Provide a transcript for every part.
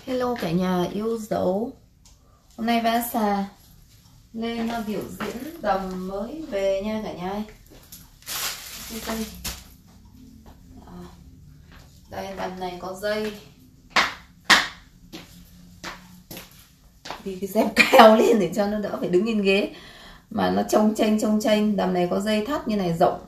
Hello cả nhà yêu dấu. Hôm nay Vanessa lên biểu diễn đầm mới về nha cả nhà ơi. Đây, đây đầm này có dây. Đi cái dép cao lên để cho nó đỡ phải đứng trên ghế. Mà nó trông chênh. Đầm này có dây thắt như này rộng,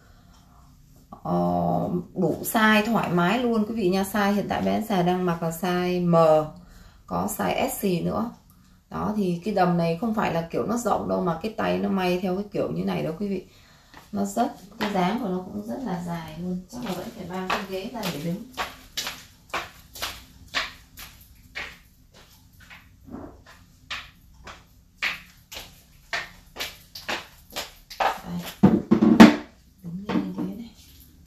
đủ size thoải mái luôn quý vị nha. Size hiện tại Vanessa đang mặc là size M, có size S nữa. Đó thì cái đầm này không phải là kiểu nó rộng đâu, mà cái tay nó may theo cái kiểu như này đó quý vị. Nó rất, cái dáng của nó cũng rất là dài luôn. Chắc là vẫn phải mang cái ghế ra để đứng. Đây. Đứng lên như thế này.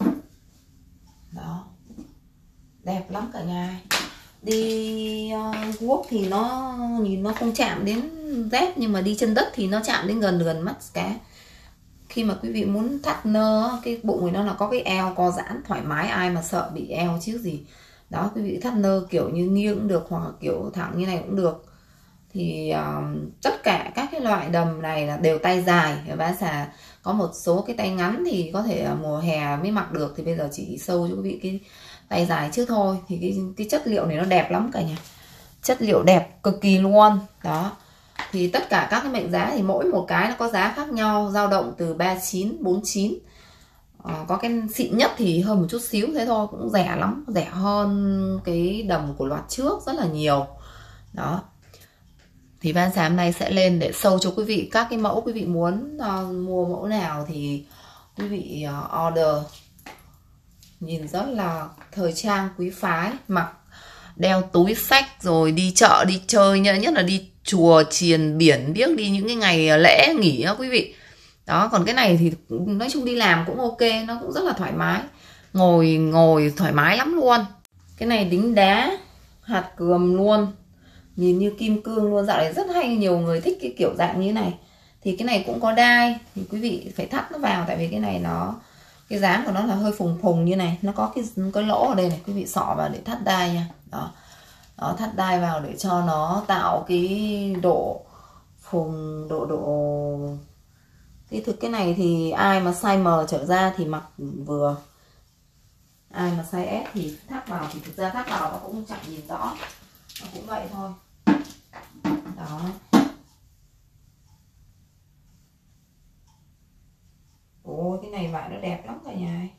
Đó. Đẹp lắm cả nhà. Đi guốc thì nó nhìn nó không chạm đến dép, nhưng mà đi chân đất thì nó chạm đến gần mắt cá. Khi mà quý vị muốn thắt nơ, cái bụng của nó là có cái eo co giãn thoải mái, ai mà sợ bị eo chứ gì. Đó, quý vị thắt nơ kiểu như nghiêng cũng được, hoặc là kiểu thẳng như này cũng được. Thì tất cả các cái loại đầm này là đều tay dài. Và xà có một số cái tay ngắn thì có thể mùa hè mới mặc được, thì bây giờ chỉ sâu cho quý vị cái tay dài trước thôi. Thì cái chất liệu này nó đẹp lắm cả nhà, chất liệu đẹp cực kỳ luôn. Đó thì tất cả các cái mệnh giá thì mỗi một cái nó có giá khác nhau, dao động từ 39, 49. Có cái xịn nhất thì hơn một chút xíu thế thôi, cũng rẻ lắm, rẻ hơn cái đầm của loạt trước rất là nhiều. Đó thì Vanessa hôm nay sẽ lên để show cho quý vị các cái mẫu. Quý vị muốn mua mẫu nào thì quý vị order. Nhìn rất là thời trang quý phái, mặc đeo túi xách rồi đi chợ đi chơi, nhất là đi chùa chiền biển biếc, đi những cái ngày lễ nghỉ đó quý vị. Đó, còn cái này thì nói chung đi làm cũng ok, nó cũng rất là thoải mái, ngồi thoải mái lắm luôn. Cái này đính đá hạt cườm luôn, nhìn như kim cương luôn. Dạo này rất hay, nhiều người thích cái kiểu dạng như thế này. Thì cái này cũng có đai, thì quý vị phải thắt nó vào, tại vì cái này nó, cái dáng của nó là hơi phùng như này, nó có cái lỗ ở đây này, quý vị xỏ vào để thắt đai nha. Đó, đó, thắt đai vào để cho nó tạo cái độ phùng, độ cái này thì ai mà size M trở ra thì mặc vừa, ai mà size S thì thắt vào, thì thực ra thắt vào nó cũng chẳng nhìn rõ, nó cũng vậy thôi. Đó, ôi cái này vải nó đẹp lắm cả nhà ơi.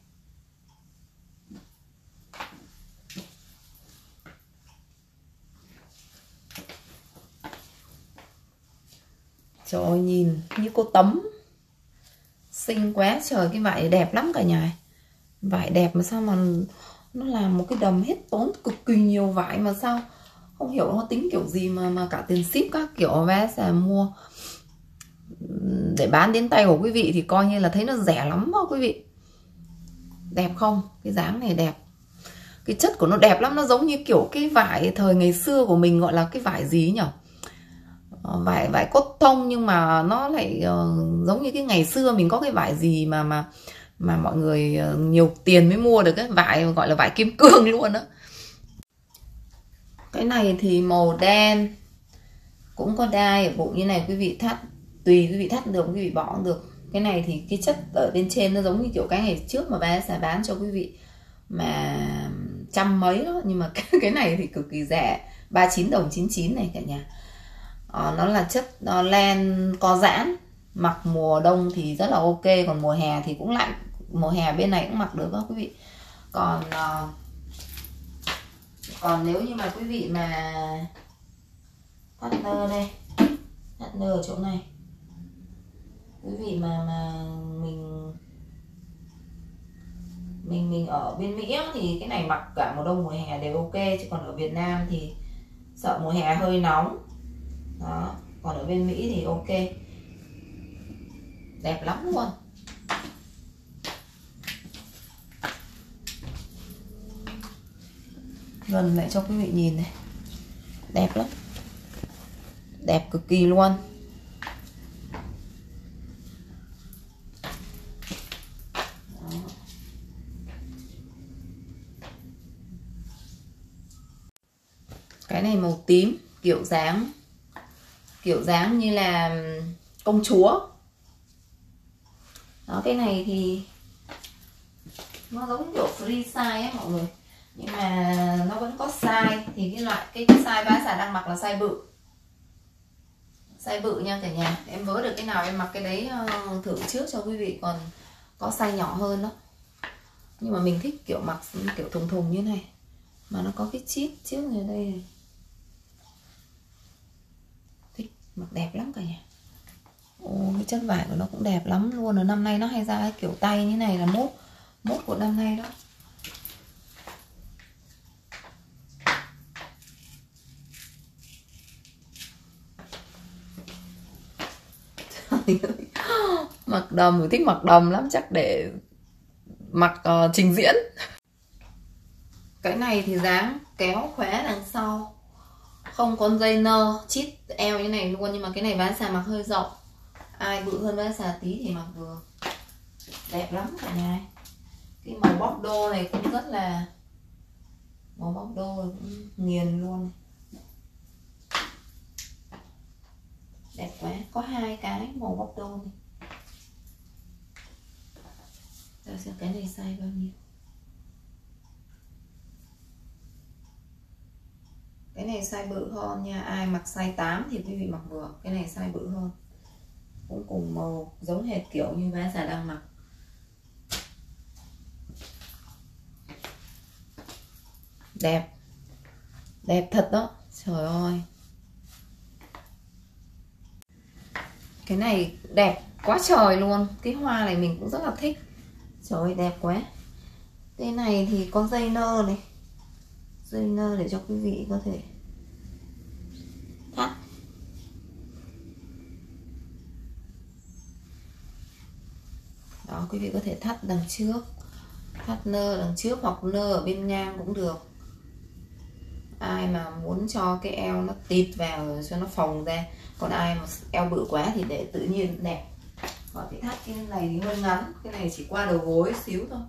Trời ơi, nhìn như cô Tấm, xinh quá trời. Cái vải đẹp lắm cả nhà. Vải đẹp mà sao mà nó làm một cái đầm hết tốn cực kỳ nhiều vải, mà sao không hiểu nó tính kiểu gì mà cả tiền ship các kiểu vé sẽ mua để bán đến tay của quý vị thì coi như là thấy nó rẻ lắm đó quý vị. Đẹp không? Cái dáng này đẹp, cái chất của nó đẹp lắm. Nó giống như kiểu cái vải thời ngày xưa của mình, gọi là cái vải gì nhỉ, vải cốt tông, nhưng mà nó lại giống như cái ngày xưa mình có cái vải gì mà mọi người nhiều tiền mới mua được, cái vải gọi là vải kim cương luôn đó. Cái này thì màu đen, cũng có đai ở bụng như này, quý vị thắt tùy quý vị thắt được, quý vị bỏ cũng được. Cái này thì cái chất ở bên trên nó giống như kiểu cái ngày trước mà bà sẽ bán cho quý vị mà trăm mấy đó, nhưng mà cái này thì cực kỳ rẻ, 39 đồng 99 này cả nhà. Nó là chất len co giãn, mặc mùa đông thì rất là ok, còn mùa hè thì cũng lạnh, mùa hè bên này cũng mặc được đó quý vị. Còn nếu như mà quý vị mà thắt nơ đây, thắt nơ ở chỗ này, quý vị mà mình ở bên Mỹ thì cái này mặc cả mùa đông mùa hè đều ok, chứ còn ở Việt Nam thì sợ mùa hè hơi nóng. Đó, còn ở bên Mỹ thì ok, đẹp lắm luôn. Gần lại cho quý vị nhìn này, đẹp lắm, đẹp cực kỳ luôn. Cái này màu tím, kiểu dáng như là công chúa. Đó, cái này thì nó giống kiểu free size ấy mọi người, nhưng mà nó vẫn có size. Thì cái size bá xà đang mặc là size bự nha cả nhà. Em vớ được cái nào em mặc cái đấy thử trước cho quý vị. Còn có size nhỏ hơn đó, nhưng mà mình thích kiểu mặc kiểu thùng thùng như này mà nó có cái chít trước này đây này. Thích, mặc đẹp lắm cả nhà. Cái chất vải của nó cũng đẹp lắm luôn. Ở năm nay nó hay ra cái kiểu tay như này là mốt của năm nay đó. Mặc đầm, mình thích mặc đầm lắm, chắc để mặc trình diễn. Cái này thì dáng kéo khóa đằng sau, không có dây nơ, chít eo như này luôn. Nhưng mà cái này ván xà mặc hơi rộng, ai bự hơn ván xà tí thì mặc vừa. Đẹp lắm cả nhà. Cái màu bóc đô này cũng rất là, màu bóc đô cũng nghiền luôn. Đẹp quá, có 2 cái màu bóc đô này. Rồi xem cái này size bao nhiêu. Cái này size bự hơn nha. Ai mặc size 8 thì quý vị mặc vừa. Cái này size bự hơn, cũng cùng màu giống hệt kiểu như ván xà đang mặc. Đẹp, đẹp thật đó, trời ơi. Cái này đẹp quá trời luôn. Cái hoa này mình cũng rất là thích. Trời ơi đẹp quá. Cái này thì có dây nơ này, dây nơ để cho quý vị có thể thắt. Đó, quý vị có thể thắt đằng trước, thắt nơ đằng trước hoặc nơ ở bên ngang cũng được. Ai mà muốn cho cái eo nó tịt vào rồi cho nó phồng ra. Còn ai mà eo bự quá thì để tự nhiên đẹp. Còn cái thắt cái này thì hơi ngắn, cái này chỉ qua đầu gối xíu thôi.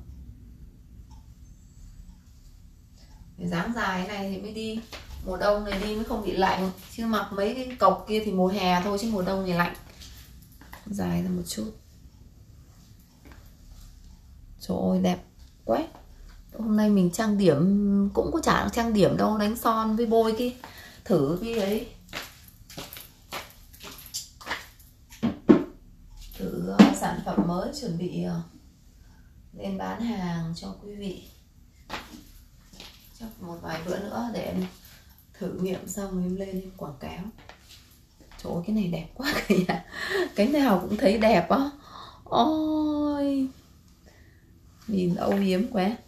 Cái dáng dài này thì mới đi mùa đông này đi mới không bị lạnh, chứ mặc mấy cái cộc kia thì mùa hè thôi, chứ mùa đông thì lạnh. Dài ra một chút. Trời ơi đẹp quá. Hôm nay mình trang điểm cũng có chả trang điểm đâu, đánh son với bôi cái thử cái ấy, thử sản phẩm mới chuẩn bị lên bán hàng cho quý vị. Chắc một vài bữa nữa để em thử nghiệm xong em lên em quảng cáo. Trời ơi cái này đẹp quá kìa. Cái nào cũng thấy đẹp á. Ôi nhìn âu yếm quá.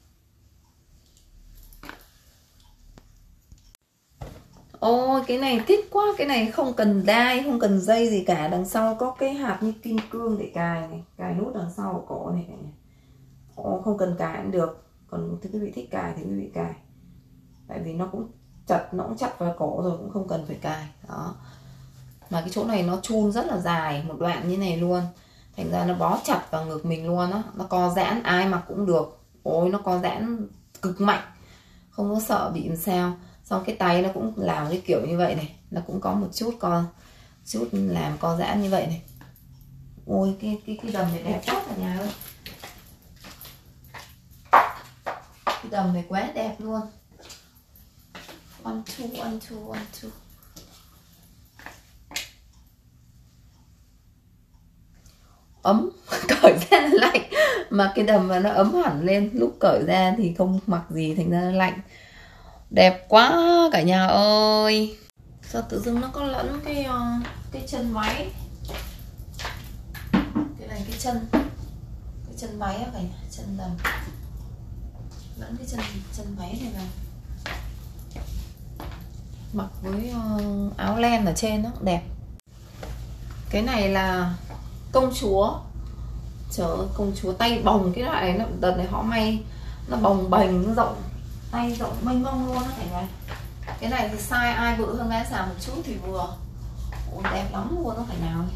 Ôi cái này thích quá. Cái này không cần đai, không cần dây gì cả. Đằng sau có cái hạt như kim cương để cài này, cài nút đằng sau của cổ này. Ồ, không cần cài cũng được. Còn quý vị thích cài thì quý vị cài. Tại vì nó cũng chặt, nó cũng chặt vào cổ rồi, cũng không cần phải cài. Đó. Mà cái chỗ này nó chun rất là dài, một đoạn như này luôn. Thành ra nó bó chặt vào ngực mình luôn á. Nó co giãn, ai mặc cũng được. Ôi nó co giãn cực mạnh, không có sợ bị làm sao. Xong cái tay nó cũng làm cái kiểu như vậy này, nó cũng có một chút làm co giãn như vậy này. Ôi cái đầm này đẹp quá cả nhà ơi. Cái đầm này quá đẹp luôn. One two. Ấm. Cởi ra là lạnh, mà cái đầm mà nó ấm hẳn lên, lúc cởi ra thì không mặc gì thành ra nó lạnh. Đẹp quá cả nhà ơi. Sao tự dưng nó có lẫn cái chân váy. Cái này cái chân váy á cả nhà, chân đầm lẫn cái chân váy này vào, mặc với áo len ở trên nó đẹp. Cái này là công chúa. Trời ơi công chúa tay bồng. Cái loại này đợt này họ may nó bồng bềnh, nó rộng, tay rộng mênh mông luôn đó cả nhà. Cái này thì size ai bự hơn ván xà một chút thì vừa. Ôi, đẹp lắm luôn đó cả nhà ơi.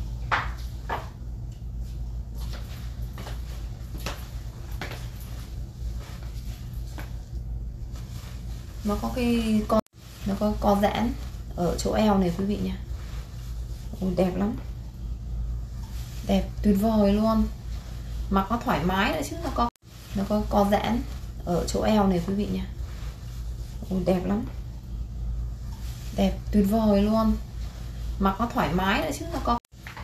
Nó có cái con nó có co giãn ở chỗ eo này quý vị nha. Ôi, đẹp lắm, đẹp tuyệt vời luôn. Mặc nó thoải mái nữa chứ, nó có co giãn ở chỗ eo này quý vị nha. Ôi, đẹp lắm, đẹp tuyệt vời luôn. Mặc nó thoải mái nữa chứ, nó có.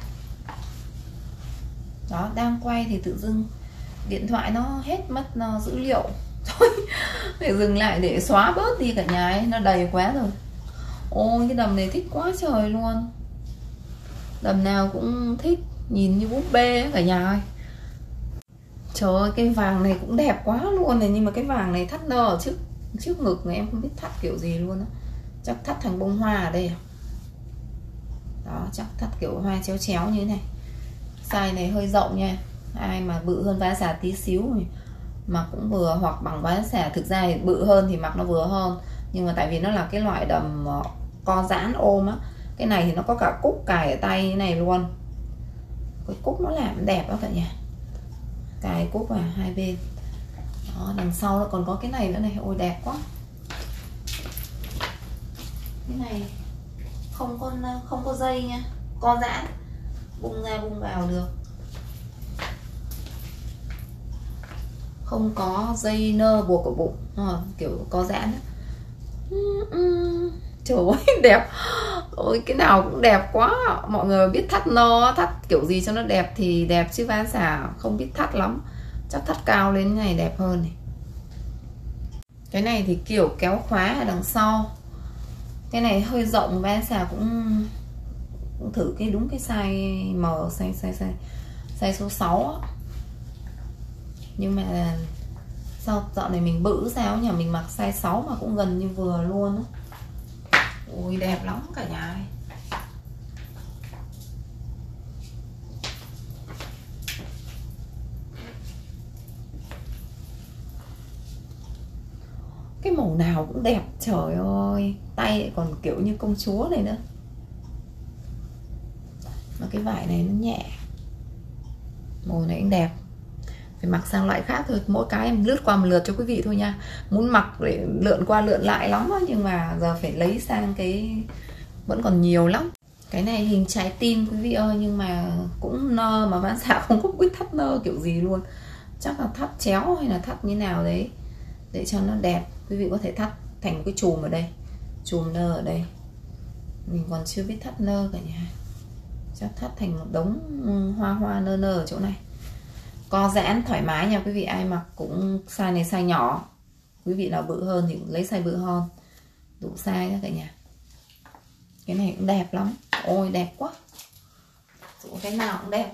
Đó, đang quay thì tự dưng điện thoại nó hết mất dữ liệu. Thôi phải dừng lại để xóa bớt đi cả nhà ấy, nó đầy quá rồi. Ôi cái đầm này thích quá trời luôn. Đầm nào cũng thích, nhìn như búp bê ấy cả nhà ơi. Trời ơi cái vàng này cũng đẹp quá luôn này, nhưng mà cái vàng này thắt nơ ở trước ngực này, em không biết thắt kiểu gì luôn á. Chắc thắt thành bông hoa ở đây à? Đó, chắc thắt kiểu hoa chéo chéo như thế này. Size này hơi rộng nha, ai mà bự hơn vá xà tí xíu thì mặc cũng vừa, hoặc bằng vá xà. Thực ra thì bự hơn thì mặc nó vừa hơn, nhưng mà tại vì nó là cái loại đầm co giãn ôm á. Cái này thì nó có cả cúc cài ở tay như này luôn. Cái cúc nó làm đẹp đó cả nhà, cài cúc vào hai bên. Đó, đằng sau nó còn có cái này nữa này, ôi đẹp quá. Cái này không có dây nha, co giãn, bung ra bung vào được, không có dây nơ buộc ở bụng, kiểu có giãn. Trời ơi đẹp. Ôi cái nào cũng đẹp quá. Mọi người biết thắt nơ, thắt kiểu gì cho nó đẹp thì đẹp, chứ ván xả không biết thắt lắm. Chắc thắt cao lên này đẹp hơn này. Cái này thì kiểu kéo khóa ở đằng sau. Cái này hơi rộng, ván xả cũng thử cái đúng cái size M, size số 6 á. Nhưng mà sao dạo này mình bự sao nhỉ, mình mặc size 6 mà cũng gần như vừa luôn á. Ôi đẹp lắm cả nhà ơi. Cái màu nào cũng đẹp, trời ơi. Tay còn kiểu như công chúa này nữa. Mà cái vải này nó nhẹ, màu này cũng đẹp. Phải mặc sang loại khác thôi. Mỗi cái em lướt qua một lượt cho quý vị thôi nha. Muốn mặc để lượn qua lượn lại lắm đó, nhưng mà giờ phải lấy sang cái vẫn còn nhiều lắm. Cái này hình trái tim quý vị ơi, nhưng mà cũng nơ, mà bán xạ không có biết thắt nơ kiểu gì luôn. Chắc là thắt chéo hay là thắt như nào đấy để cho nó đẹp. Quý vị có thể thắt thành một cái chùm ở đây, chùm nơ ở đây. Mình còn chưa biết thắt nơ cả nhà. Chắc thắt thành một đống hoa hoa nơ nơ ở chỗ này. Co giãn thoải mái nha quý vị, ai mặc cũng size này size nhỏ. Quý vị nào bự hơn thì lấy size bự hơn, đủ size đó cả nhà. Cái này cũng đẹp lắm, ôi đẹp quá. Dù cái nào cũng đẹp.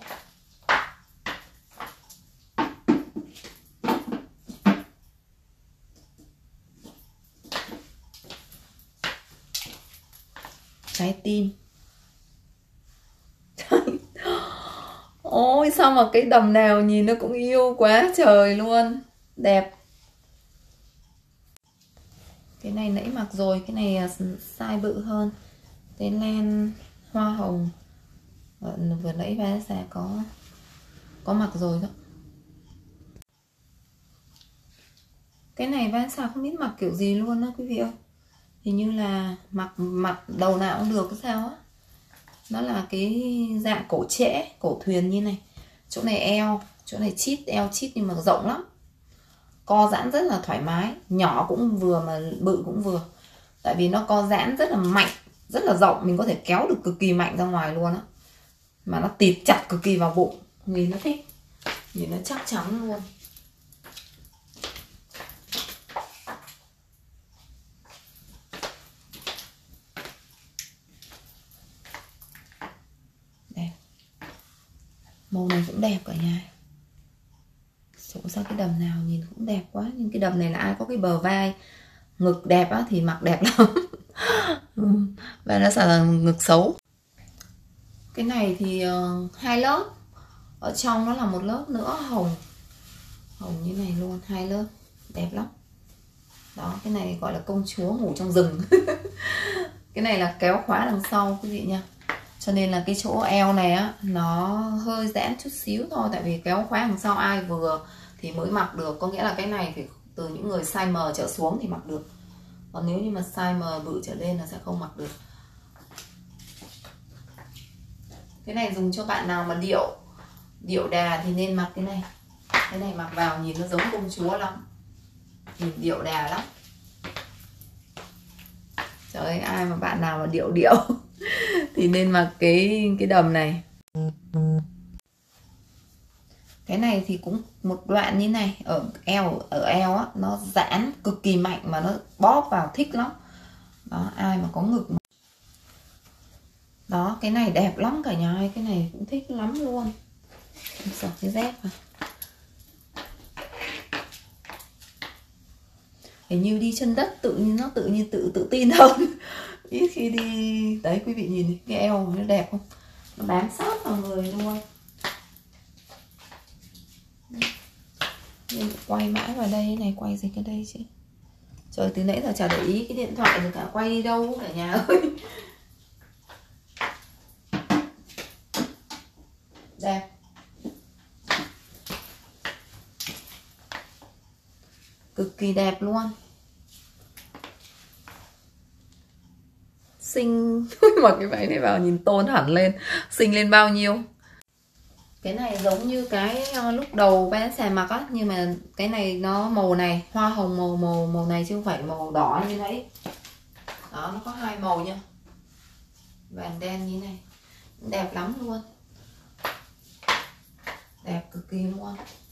Trái tim. Ôi sao mà cái đầm nào nhìn nó cũng yêu quá trời luôn. Đẹp. Cái này nãy mặc rồi, cái này size bự hơn. Cái len hoa hồng vừa nãy ba xà có mặc rồi đó. Cái này ba xà không biết mặc kiểu gì luôn đó quý vị ơi. Hình như là mặc đầu nào cũng được cái sao á. Nó là cái dạng cổ trễ, cổ thuyền như này. Chỗ này eo, chỗ này chít, eo chít nhưng mà rộng lắm. Co giãn rất là thoải mái, nhỏ cũng vừa mà bự cũng vừa. Tại vì nó co giãn rất là mạnh, rất là rộng, mình có thể kéo được cực kỳ mạnh ra ngoài luôn á. Mà nó tịt chặt cực kỳ vào bụng, nhìn nó thích, nhìn nó chắc chắn luôn. Đẹp. Màu này cũng đẹp cả nhà. Sổ ra cái đầm nào nhìn cũng đẹp quá. Nhưng cái đầm này là ai có cái bờ vai ngực đẹp á thì mặc đẹp lắm. Và nó sẽ là ngực xấu. Cái này thì 2 lớp. Ở trong nó là một lớp nữa hồng, hồng như này luôn, 2 lớp, đẹp lắm. Đó, cái này gọi là công chúa ngủ trong rừng. Cái này là kéo khóa đằng sau quý vị nha. Cho nên là cái chỗ eo này á nó hơi giãn chút xíu thôi. Tại vì kéo khóa đằng sau ai vừa thì mới mặc được. Có nghĩa là cái này phải từ những người size M trở xuống thì mặc được. Còn nếu như mà size M bự trở lên là sẽ không mặc được. Cái này dùng cho bạn nào mà điệu đà thì nên mặc cái này. Cái này mặc vào nhìn nó giống công chúa lắm, nhìn điệu đà lắm. Trời ơi, ai mà bạn nào mà điệu thì nên mặc cái đầm này. Cái này thì cũng một đoạn như này, ở eo á, nó giãn cực kỳ mạnh mà nó bóp vào thích lắm. Đó, ai mà có ngực mà. Đó, cái này đẹp lắm cả nhà ơi, cái này cũng thích lắm luôn. Sợ cái dép à. Hình như đi chân đất tự tin hơn. Ít khi đi. Đấy quý vị nhìn cái eo nó đẹp không, nó bám sát vào người luôn. Nhưng quay mãi vào đây này, quay gì cái đây chứ. Trời, từ nãy giờ chả để ý cái điện thoại rồi cả, quay đi đâu cả nhà ơi. Đẹp. Cực kỳ đẹp luôn. Xinh. Mặc cái váy này vào nhìn tôn hẳn lên. Xinh lên bao nhiêu. Cái này giống như cái lúc đầu bé xài mặc á, nhưng mà cái này nó màu này, hoa hồng màu này chứ không phải màu đỏ như nãy. Đó, nó có hai màu nha, vàng đen như này, đẹp lắm luôn, đẹp cực kỳ luôn.